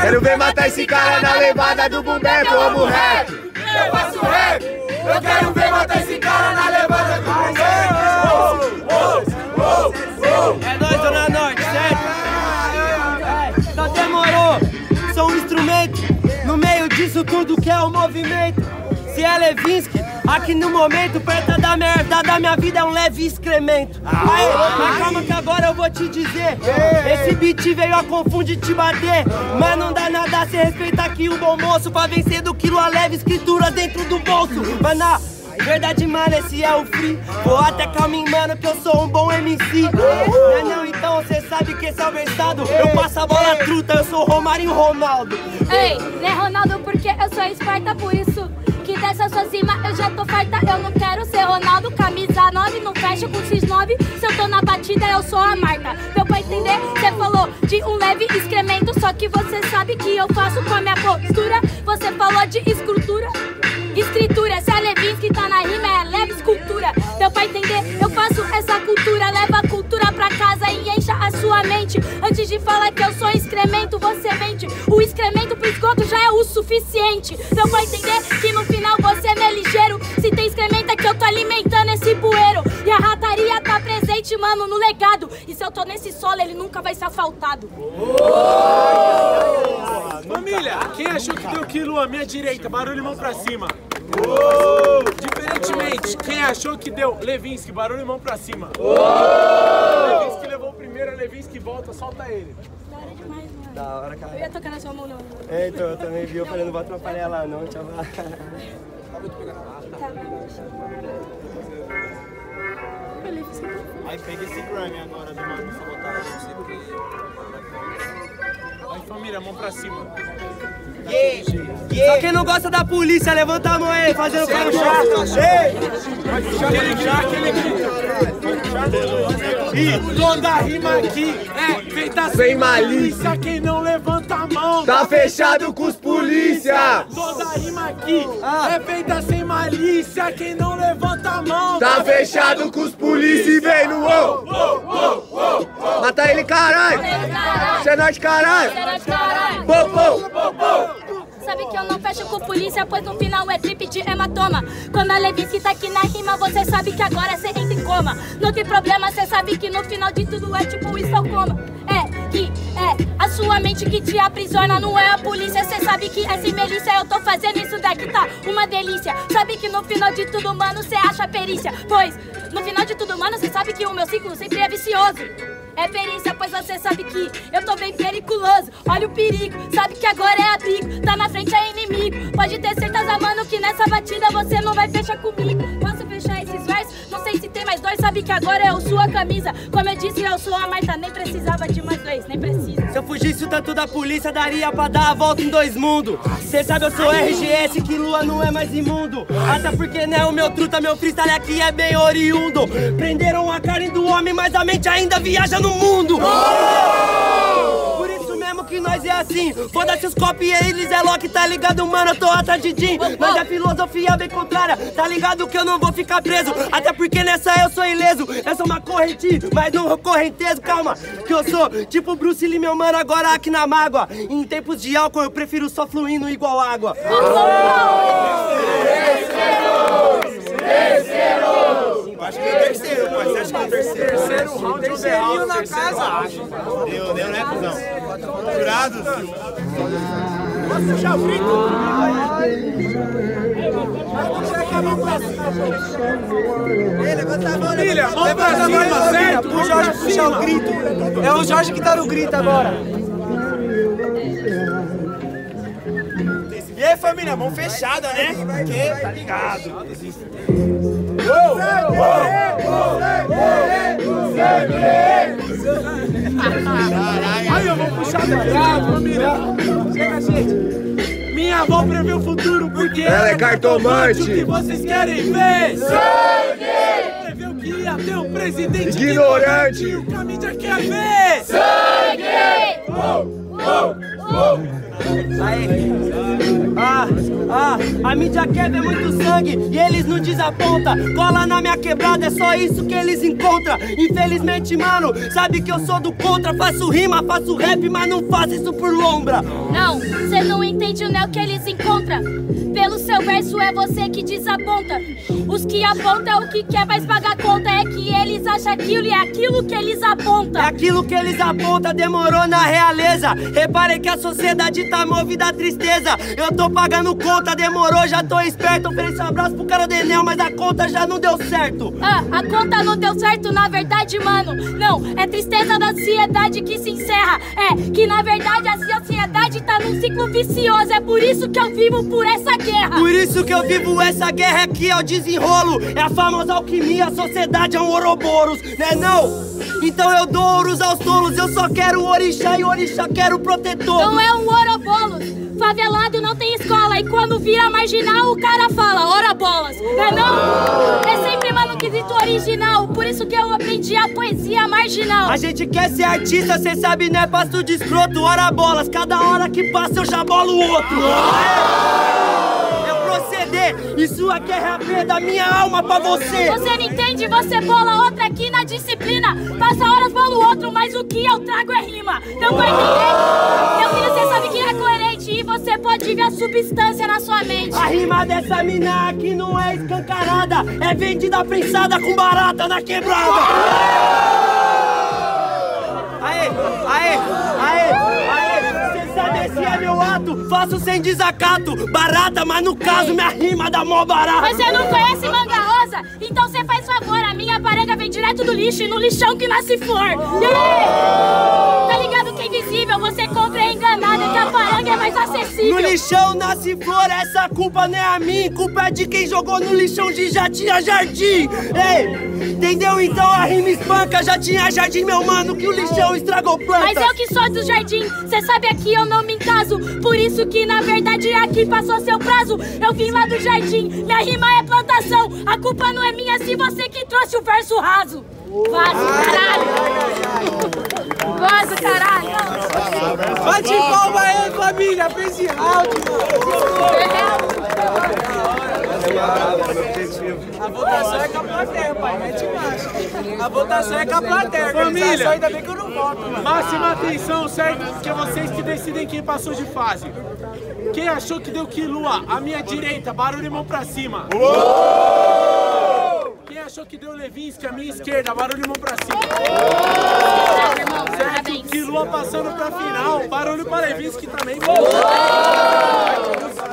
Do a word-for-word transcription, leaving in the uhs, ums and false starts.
Quero ver matar esse cara na levada do boom bap, eu amo rap. Eu faço rap. Eu quero ver matar esse cara na levada do boom bap. É nóis, Zona Norte, certo? Então demorou. Sou um instrumento no meio disso tudo que é o movimento. Se é Levinsky, aqui no momento, perto da merda da minha vida é um leve excremento. Aí, mas calma que agora eu vou te dizer. Esse beat veio a confundir te bater. Mas não dá nada se respeitar aqui o bom moço. Pra vencer do quilo a leve escritura dentro do bolso. Mas na verdade, mano, esse é o free. Vou até calming, mano, que eu sou um bom M C. Não, não, então cê sabe que esse é o versado. Eu passo a bola truta, eu sou Romarinho Ronaldo. Ei, não é Ronaldo porque eu sou Esparta, por isso que dessa sua cima eu já tô farta. Eu não quero ser Ronaldo, camisa nove, não fecha com X nove. Se eu tô na batida, eu sou a Marta. Deu pra entender? Você falou de um leve excremento, só que você sabe que eu faço com a minha postura. Você falou de escultura, escritura. Se a Levinsky tá na rima, é leve escultura. Deu pra entender? Eu faço essa cultura, leva a cultura pra casa e encha a sua mente. Antes de falar que eu sou excremento, você mente. O excremento pro esgoto já é o suficiente. Deu pra entender que no final você é ligeiro. Se tem excremento é que eu tô alimentando esse poeiro. E a rataria tá presente, mano, no legado. E se eu tô nesse solo, ele nunca vai ser asfaltado. Família, quem achou que deu quilo à minha direita? Barulho, mão pra cima. Diferentemente, quem achou que deu Levinsky? Barulho, mão pra cima. Levinsky levou o primeiro, a Levinsky volta, solta ele. Da hora demais, mano. Da hora, cara. Eu ia tocar na sua mão, não. É, então, eu também vi, eu falei, não vou atrapalhar ela não, tchau. Aí pega esse Grammy agora do mano, só botar não sei o que. Aí família, mão pra cima. Yeah, yeah. Só quem não gosta da polícia, levanta a mão aí, fazendo cara chato. Aquele já, aquele grita. E toda rima aqui é feita sem malícia. Quem não levanta a mão Tá fechado com os polícia. Toda rima aqui é feita sem malícia. Quem não levanta a mão Tá fechado com os polícia e vem no ô. Mata ele, caralho. Você é norte, caralho. Pô, pô. Sabe que eu não fecho com polícia, pois no final é trip de hematoma. Quando a Levinsky tá aqui na rima, você sabe que agora cê entra em coma. Não tem problema, cê sabe que no final de tudo é tipo isso ou coma. É, que é a sua mente que te aprisiona, não é a polícia. Cê sabe que essa melícia, eu tô fazendo isso daqui, tá uma delícia. Sabe que no final de tudo, mano, cê acha perícia. Pois, no final de tudo, mano, cê sabe que o meu ciclo sempre é vicioso. É perícia, pois você sabe que eu tô bem periculoso. Olha o perigo, sabe que agora é abrigo. Tá na frente é inimigo. Pode ter certeza, mano, que nessa batida você não vai fechar comigo. Posso fechar esses versos? Não sei se tem mais dois. Sabe que agora eu sou a camisa. Como eu disse, eu sou a Marta. Nem precisava de mais dois, nem precisa. Se eu fugisse tanto da polícia, daria pra dar a volta em dois mundos. Cê sabe, eu sou R G S, que lua não é mais imundo. Até porque não é o meu truta, meu freestyle aqui é bem oriundo. Prenderam a carne do homem, mas a mente ainda viaja no mundo. Por isso mesmo que nós é assim. Foda-se os copy e eles é Loki, tá ligado, mano? Eu tô atrás de Jim. Mas a filosofia bem contrária. Tá ligado que eu não vou ficar preso. Até porque nessa eu sou ileso. Essa é uma corrente, mas não correnteso. Calma, que eu sou tipo Bruce Lee, meu mano, agora aqui na mágoa. Em tempos de álcool eu prefiro só fluindo igual água. Acho que é o terceiro, mas você acha que é o terceiro? Terceiro round do terceiro na casa. Deu, deu, né, cuzão? Jurados. Posso puxar o grito? Família, mão pra cima, certo? O Jorge puxar o grito. É o Jorge que tá no grito agora. E aí, família, mão fechada, né? Porque tá ligado. Aí eu vou puxar do lado, família. Chega, gente. Minha avó prevê o futuro porque ela é cartomante. O que vocês querem ver? Sangue! Preveu que ia ter um presidente ignorante. O que a mídia quer ver? Sangue! Oh, oh, oh. Aí. Ah, ah, a mídia quer ver muito sangue e eles não desapontam. Cola na minha quebrada, é só isso que eles encontram. Infelizmente, mano, sabe que eu sou do contra. Faço rima, faço rap, mas não faço isso por lombra. Não, cê não entende, não é o que eles encontram. Pelo seu verso é você que desaponta. Os que apontam é o que quer, mas pagar conta. É que eles acham aquilo e é aquilo que eles apontam. É aquilo que eles apontam, demorou na realeza. Reparem que a sociedade tá movida a tristeza. Eu tô pagando conta, demorou, já tô esperto. Ofereci um abraço pro cara do Enel, mas a conta já não deu certo. Ah, a conta não deu certo, na verdade, mano. Não, é tristeza da ansiedade que se encerra. É que na verdade a ansiedade tá num ciclo vicioso. É por isso que eu vivo por essa guerra. Por isso que eu vivo essa guerra aqui, é o desenrolo. É a famosa alquimia, a sociedade é um Ouroboros, né não? Então eu dou ouros aos tolos, eu só quero o orixá e o orixá quero o protetor. Não é um Ouroboros, favelado não tem escola. E quando vira marginal o cara fala, ora bolas, né não? É sempre manuscrito original, por isso que eu aprendi a poesia marginal. A gente quer ser artista, cê sabe, né, passo de escroto. Ora bolas, cada hora que passa eu já bolo o outro. Isso aqui é rap da minha alma pra você. Você não entende, você bola outra aqui na disciplina. Passa horas, bola o outro, mas o que eu trago é rima. Não vai entender? Meu filho, você sabe que é coerente e você pode ver a substância na sua mente. A rima dessa mina aqui não é escancarada, é vendida prensada com barata na quebrada. Aê, aê, aê, aê. Esse é meu ato, faço sem desacato. Barata, mas no caso minha rima dá mó barata. Você não conhece Manga Rosa? Então você faz favor, a minha paranga vem direto do lixo e no lixão que nasce flor. Yeah! Tá ligado que é invisível, você compra é enganado, que a paranga é mais acessível. No lixão nasce flor, essa culpa não é a minha, culpa é de quem jogou no lixão de já tinha jardim. Ei, entendeu? Então a rima espanca, já tinha jardim, meu mano, que o lixão estragou planta. Mas eu que sou do jardim, cê sabe aqui eu não me encaso. Por isso que na verdade aqui passou seu prazo. Eu vim lá do jardim, minha rima é plantação. A culpa não é minha se você que trouxe o verso raso. Vaso, caralho. Vaso, caralho. Bate palma aí, família, pra esse round, A votação é com a plateia, pai, mete marcha. A votação é com a plateia, família. Ainda bem que eu não voto, mano. Máxima atenção, certo? Que é vocês que decidem quem passou de fase. Quem achou que deu quilua? À minha direita, barulho e mão pra cima. Uou! Quem achou que deu Levinsky? À minha esquerda, barulho e mão pra cima. Uou! Certo? Quilua passando pra final, barulho pra Levinsky também. Uou!